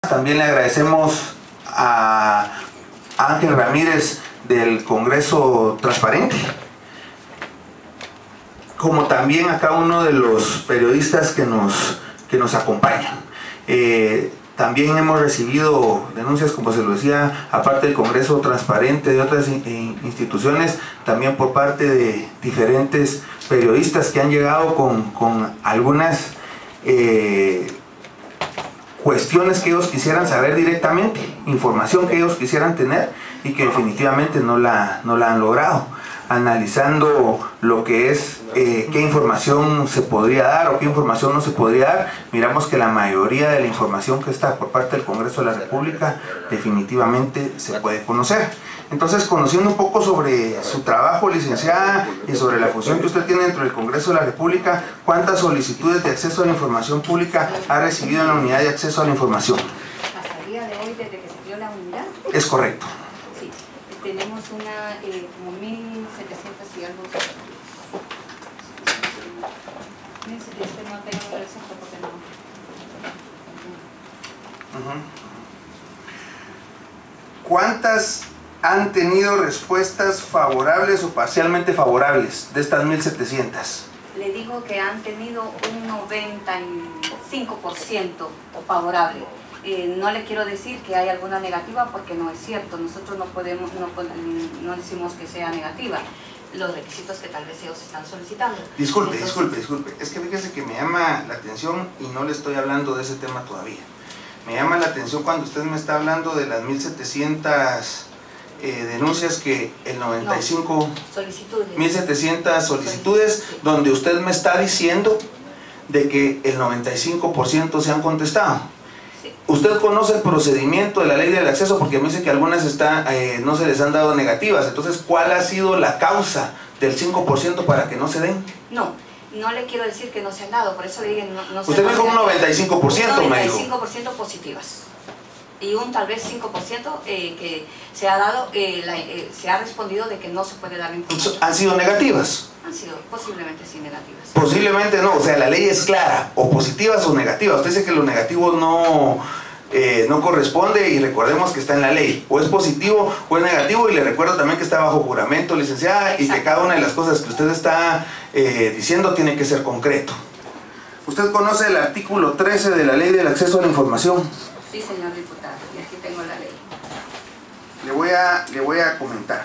También le agradecemos a Ángel Ramírez del Congreso Transparente, como también a cada uno de los periodistas que nos acompañan. También hemos recibido denuncias, como se lo decía, aparte del Congreso Transparente, de otras instituciones, también por parte de diferentes periodistas que han llegado con algunas cuestiones que ellos quisieran saber directamente, información que ellos quisieran tener y que definitivamente no la han logrado. Analizando lo que es qué información se podría dar o qué información no se podría dar, miramos que la mayoría de la información que está por parte del Congreso de la República definitivamente se puede conocer. Entonces, conociendo un poco sobre su trabajo, licenciada, y sobre la función que usted tiene dentro del Congreso de la República, ¿cuántas solicitudes de acceso a la información pública ha recibido en la unidad de acceso a la información? Hasta el día de hoy, desde que se creó la unidad. Es correcto. Sí, tenemos una como 1.700 y algo. 1.700 no tenemos el exacto porque no. ¿Cuántas han tenido respuestas favorables o parcialmente favorables de estas 1.700? Le digo que han tenido un 95% favorable. No le quiero decir que hay alguna negativa porque no es cierto. Nosotros no decimos que sea negativa los requisitos que tal vez ellos están solicitando. Disculpe. Es que fíjese que me llama la atención y no le estoy hablando de ese tema todavía. Me llama la atención cuando usted me está hablando de las 1.700 denuncias, que el 95... solicitudes. 1.700 solicitudes, sí. Donde usted me está diciendo de que el 95% se han contestado. Sí. ¿Usted conoce el procedimiento de la ley del acceso? Porque me dice que algunas no se les han dado negativas. Entonces, ¿cuál ha sido la causa del 5% para que no se den? No le quiero decir que no se han dado, por eso le digo no usted me dijo un 95%, me dijo. 95% positivas. Y un tal vez 5% que se ha dado, se ha respondido de que no se puede dar la información. ¿Han sido negativas? Han sido posiblemente sí negativas. Posiblemente no, o sea, la ley es clara, o positivas o negativas. Usted dice que lo negativo no corresponde, y recordemos que está en la ley, o es positivo o es negativo, y le recuerdo también que está bajo juramento, licenciada. Exacto. Y que cada una de las cosas que usted está diciendo tiene que ser concreto. ¿Usted conoce el artículo 13 de la ley del acceso a la información? Sí, señor diputado, y aquí tengo la ley. Le voy a comentar.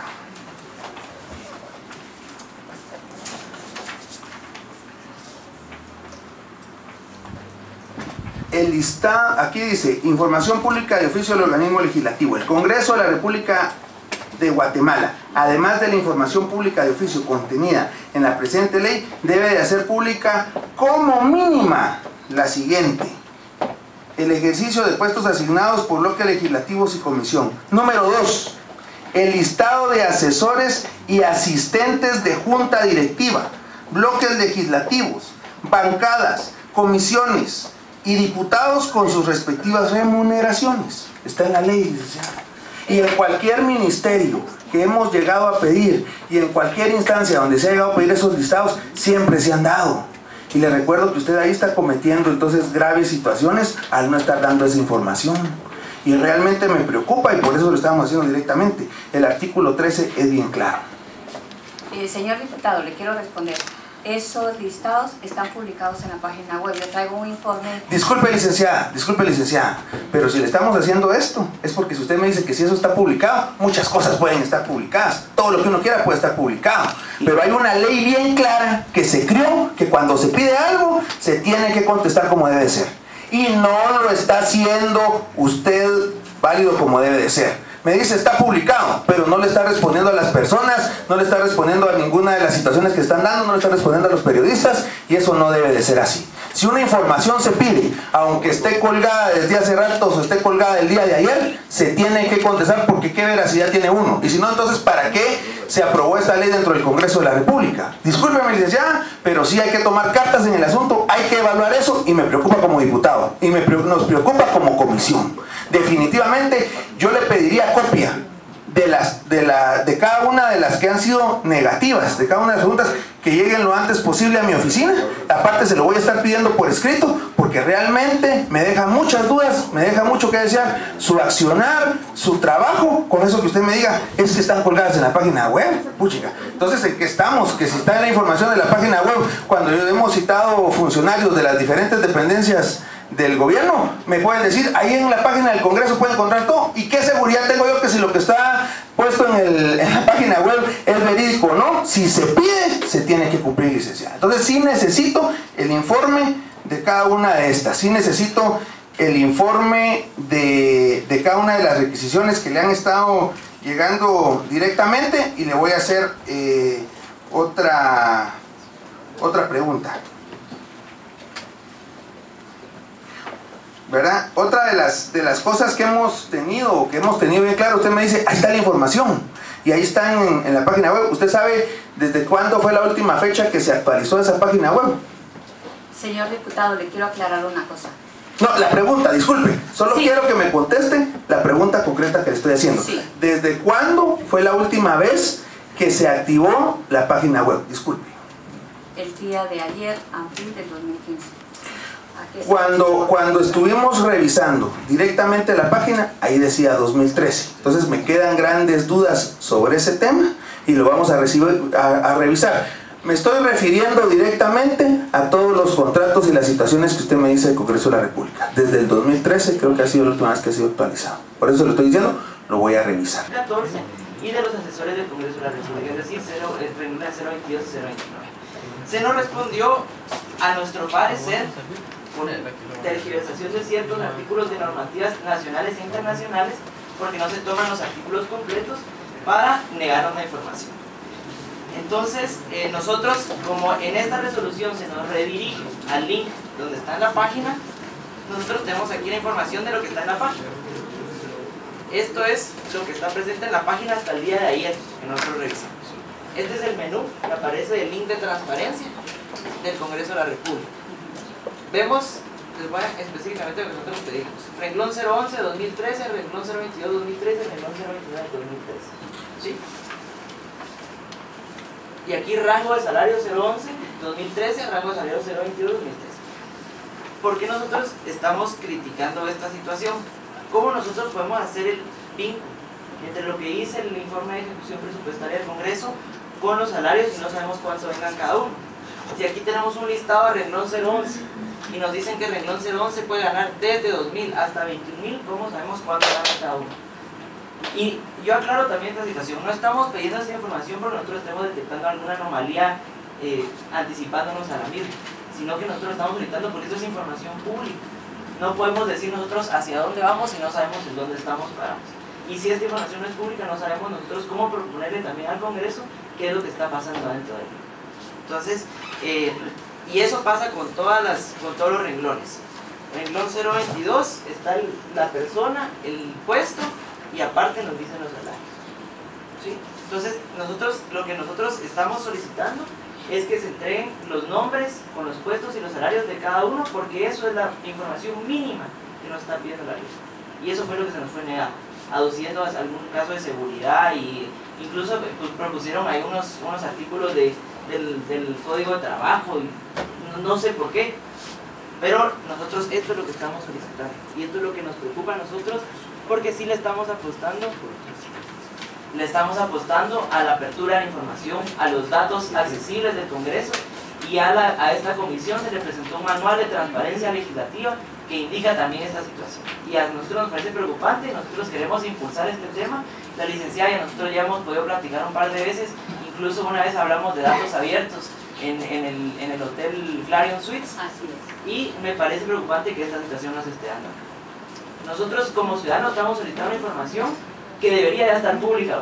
El listado, aquí dice, información pública de oficio del organismo legislativo. El Congreso de la República de Guatemala, además de la información pública de oficio contenida en la presente ley, debe de hacer pública como mínima la siguiente: el ejercicio de puestos asignados por bloques legislativos y comisión. Número 2, el listado de asesores y asistentes de junta directiva, bloques legislativos, bancadas, comisiones y diputados con sus respectivas remuneraciones. Está en la ley, licenciada. Y en cualquier ministerio que hemos llegado a pedir, y en cualquier instancia donde se ha llegado a pedir esos listados, siempre se han dado. Y le recuerdo que usted ahí está cometiendo entonces graves situaciones al no estar dando esa información. Y realmente me preocupa, y por eso lo estamos haciendo directamente. El artículo 13 es bien claro. Señor diputado, le quiero responder. Esos listados están publicados en la página web. Yo traigo un informe. Disculpe, licenciada, pero si le estamos haciendo esto, es porque si usted me dice que si eso está publicado, muchas cosas pueden estar publicadas. Todo lo que uno quiera puede estar publicado. Pero hay una ley bien clara que se creó, que cuando se pide algo, se tiene que contestar como debe de ser. Y no lo está haciendo usted válido como debe de ser. Me dice, está publicado, pero no le está respondiendo a las personas, no le está respondiendo a ninguna de las situaciones que están dando, no le está respondiendo a los periodistas, y eso no debe de ser así. Si una información se pide, aunque esté colgada desde hace rato o esté colgada del día de ayer, se tiene que contestar, porque qué veracidad tiene uno. Y si no, entonces, ¿para qué se aprobó esta ley dentro del Congreso de la República? Discúlpeme, licenciada, pero sí hay que tomar cartas en el asunto, hay que evaluar eso, y me preocupa como diputado, y nos preocupa como comisión. Definitivamente, yo le pediría copia de cada una de las que han sido negativas, de cada una de las preguntas, que lleguen lo antes posible a mi oficina. Aparte se lo voy a estar pidiendo por escrito, porque realmente me deja muchas dudas, me deja mucho que desear su accionar, su trabajo. Con eso que usted me diga, es que están colgadas en la página web, puchica. Entonces, ¿en qué estamos? Que si está en la información de la página web, cuando yo hemos citado funcionarios de las diferentes dependencias del gobierno, me pueden decir, ahí en la página del Congreso pueden encontrar todo. ¿Y qué seguridad tengo yo que si lo que está puesto en la página web es verídico o no? Si se pide, se tiene que cumplir, licenciada. Entonces sí necesito el informe de cada una de estas, sí necesito el informe de cada una de las requisiciones que le han estado llegando directamente, y le voy a hacer otra pregunta. ¿Verdad? Otra de las cosas que hemos tenido bien claro, usted me dice, ahí está la información, y ahí está en la página web. ¿Usted sabe desde cuándo fue la última fecha que se actualizó esa página web? Señor diputado, le quiero aclarar una cosa. No, la pregunta, disculpe, solo quiero que me conteste la pregunta concreta que le estoy haciendo. Sí. ¿Desde cuándo fue la última vez que se activó la página web? Disculpe. El día de ayer, abril del 2015. Cuando estuvimos revisando directamente la página, ahí decía 2013. Entonces me quedan grandes dudas sobre ese tema y lo vamos a revisar. Me estoy refiriendo directamente a todos los contratos y las situaciones que usted me dice del Congreso de la República. Desde el 2013 creo que ha sido la última vez que ha sido actualizado. Por eso lo estoy diciendo, lo voy a revisar. 14 y de los asesores del Congreso de la República, es decir, el renglón 022 y 029. Se nos respondió a nuestro parecer por tergiversación de ciertos artículos de normativas nacionales e internacionales, porque no se toman los artículos completos para negarnos la información. Entonces, nosotros, como en esta resolución se nos redirige al link donde está en la página, nosotros tenemos aquí la información de lo que está en la página. Esto es lo que está presente en la página hasta el día de ayer, que nosotros revisamos. Este es el menú que aparece el link de transparencia del Congreso de la República. Vemos, les voy a específicamente lo que nosotros pedimos: renglón 011 2013, renglón 022 2013, renglón 029 2013. ¿Sí? Y aquí rango de salario 011 2013, rango de salario 022 2013. ¿Por qué nosotros estamos criticando esta situación? ¿Cómo nosotros podemos hacer el vínculo entre lo que dice el informe de ejecución presupuestaria del Congreso con los salarios si no sabemos cuánto vengan cada uno? Si aquí tenemos un listado de renglón 011 y nos dicen que el renglón 011 puede ganar desde 2.000 hasta 21.000, ¿cómo sabemos cuánto gana cada uno? Y yo aclaro también esta situación, no estamos pidiendo esta información porque nosotros estemos detectando alguna anomalía anticipándonos a la misma, sino que nosotros estamos solicitando porque esto es información pública. No podemos decir nosotros hacia dónde vamos si no sabemos en dónde estamos parados. Y si esta información no es pública, no sabemos nosotros cómo proponerle también al Congreso qué es lo que está pasando dentro de él. Entonces, y eso pasa con todos los renglones. Renglón 022 está la persona, el puesto, y aparte nos dicen los salarios. ¿Sí? Entonces, lo que nosotros estamos solicitando es que se entreguen los nombres con los puestos y los salarios de cada uno, porque eso es la información mínima que nos está pidiendo la ley. Y eso fue lo que se nos fue negado, aduciendo a algún caso de seguridad, y incluso pues, propusieron ahí unos artículos del Código de Trabajo, y no sé por qué, pero nosotros esto es lo que estamos solicitando, y esto es lo que nos preocupa a nosotros, porque sí le estamos apostando a la apertura de la información, a los datos accesibles del Congreso, y a esta comisión se le presentó un manual de transparencia legislativa que indica también esta situación. Y a nosotros nos parece preocupante, nosotros queremos impulsar este tema. La licenciada y nosotros ya hemos podido platicar un par de veces, incluso una vez hablamos de datos abiertos en el Hotel Clarion Suites. Así es. Y me parece preocupante que esta situación nos esté dando. Nosotros como ciudadanos estamos solicitando información que debería ya estar pública.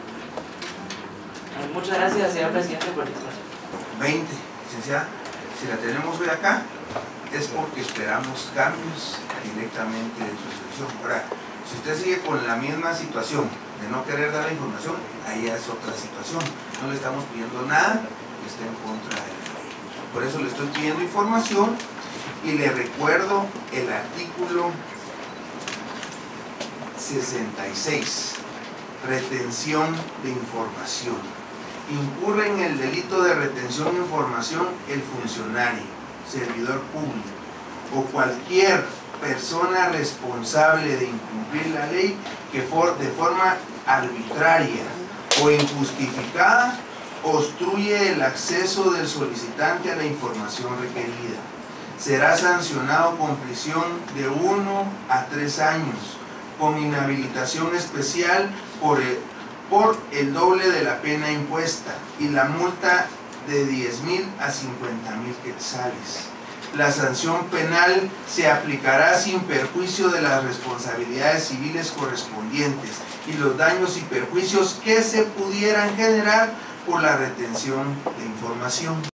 Muchas gracias, señor presidente, por el espacio. 20, licenciada, si la tenemos hoy acá es porque esperamos cambios directamente de su solución. Ahora, si usted sigue con la misma situación de no querer dar la información, ahí es otra situación. No le estamos pidiendo nada que esté en contra de la ley. Por eso le estoy pidiendo información y le recuerdo el artículo 66 retención de información. Incurre en el delito de retención de información el funcionario, servidor público o cualquier persona responsable de incumplir la ley que de forma arbitraria o injustificada obstruye el acceso del solicitante a la información requerida. Será sancionado con prisión de 1 a 3 años, con inhabilitación especial por el doble de la pena impuesta y la multa de 10.000 a 50.000 quetzales. La sanción penal se aplicará sin perjuicio de las responsabilidades civiles correspondientes y los daños y perjuicios que se pudieran generar por la retención de información.